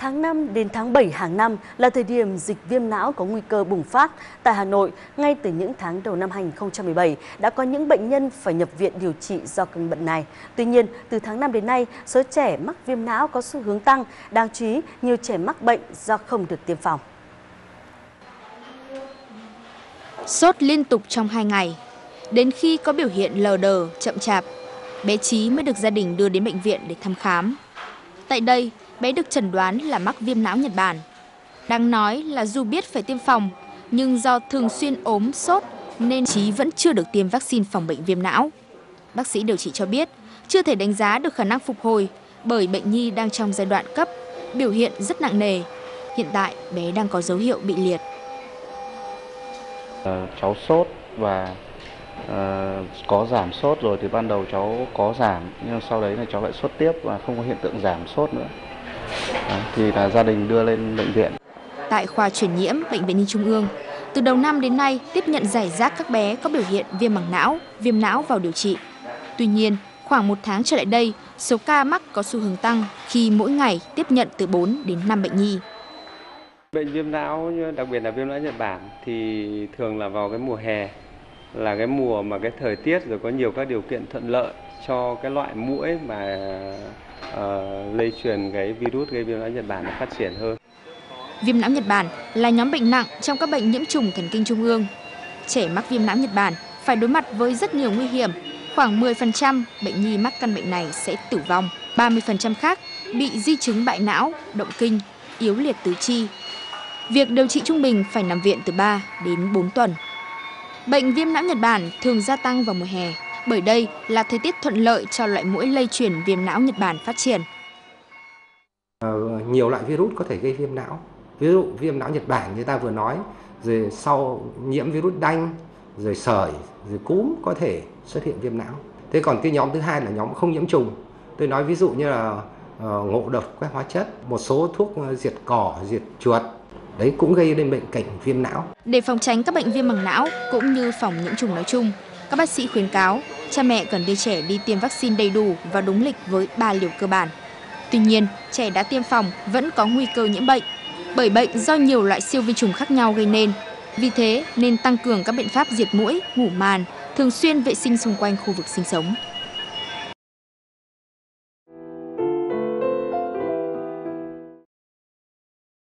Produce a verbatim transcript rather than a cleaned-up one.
Tháng năm đến tháng bảy hàng năm là thời điểm dịch viêm não có nguy cơ bùng phát. Tại Hà Nội, ngay từ những tháng đầu năm hai nghìn không trăm mười bảy, đã có những bệnh nhân phải nhập viện điều trị do căn bệnh này. Tuy nhiên, từ tháng năm đến nay, số trẻ mắc viêm não có xu hướng tăng. Đáng chú ý, nhiều trẻ mắc bệnh do không được tiêm phòng. Sốt liên tục trong hai ngày. Đến khi có biểu hiện lờ đờ, chậm chạp, bé Trí mới được gia đình đưa đến bệnh viện để thăm khám. Tại đây, bé được chẩn đoán là mắc viêm não Nhật Bản. Đáng nói là dù biết phải tiêm phòng, nhưng do thường xuyên ốm, sốt nên Trí vẫn chưa được tiêm vaccine phòng bệnh viêm não. Bác sĩ điều trị cho biết, chưa thể đánh giá được khả năng phục hồi bởi bệnh nhi đang trong giai đoạn cấp, biểu hiện rất nặng nề. Hiện tại, bé đang có dấu hiệu bị liệt. À, cháu sốt và à, có giảm sốt rồi thì ban đầu cháu có giảm, nhưng sau đấy là cháu lại sốt tiếp và không có hiện tượng giảm sốt nữa. À, thì là gia đình đưa lên bệnh viện. Tại khoa truyền nhiễm Bệnh viện Nhi Trung ương, từ đầu năm đến nay tiếp nhận rải rác các bé có biểu hiện viêm màng não, viêm não vào điều trị. Tuy nhiên, khoảng một tháng trở lại đây, số ca mắc có xu hướng tăng khi mỗi ngày tiếp nhận từ bốn đến năm bệnh nhi. Bệnh viêm não, đặc biệt là viêm não Nhật Bản thì thường là vào cái mùa hè, là cái mùa mà cái thời tiết rồi có nhiều các điều kiện thuận lợi cho cái loại muỗi mà uh, lây truyền cái virus gây viêm não Nhật Bản nó phát triển hơn. Viêm não Nhật Bản là nhóm bệnh nặng trong các bệnh nhiễm trùng thần kinh trung ương. Trẻ mắc viêm não Nhật Bản phải đối mặt với rất nhiều nguy hiểm. Khoảng mười phần trăm bệnh nhi mắc căn bệnh này sẽ tử vong, ba mươi phần trăm khác bị di chứng bại não, động kinh, yếu liệt tứ chi. Việc điều trị trung bình phải nằm viện từ ba đến bốn tuần. Bệnh viêm não Nhật Bản thường gia tăng vào mùa hè, bởi đây là thời tiết thuận lợi cho loại muỗi lây truyền viêm não Nhật Bản phát triển. À, nhiều loại virus có thể gây viêm não. Ví dụ viêm não Nhật Bản như ta vừa nói, rồi sau nhiễm virus đanh, rồi sởi, rồi cúm có thể xuất hiện viêm não. Thế còn cái nhóm thứ hai là nhóm không nhiễm trùng. Tôi nói ví dụ như là uh, ngộ độc các hóa chất, một số thuốc uh, diệt cỏ, diệt chuột. Đấy cũng gây nên bệnh cảnh viêm não. Để phòng tránh các bệnh viêm màng não cũng như phòng nhiễm trùng nói chung, các bác sĩ khuyến cáo cha mẹ cần đưa trẻ đi tiêm vaccine đầy đủ và đúng lịch với ba liều cơ bản. Tuy nhiên, trẻ đã tiêm phòng vẫn có nguy cơ nhiễm bệnh, bởi bệnh do nhiều loại siêu vi trùng khác nhau gây nên. Vì thế nên tăng cường các biện pháp diệt muỗi, ngủ màn, thường xuyên vệ sinh xung quanh khu vực sinh sống.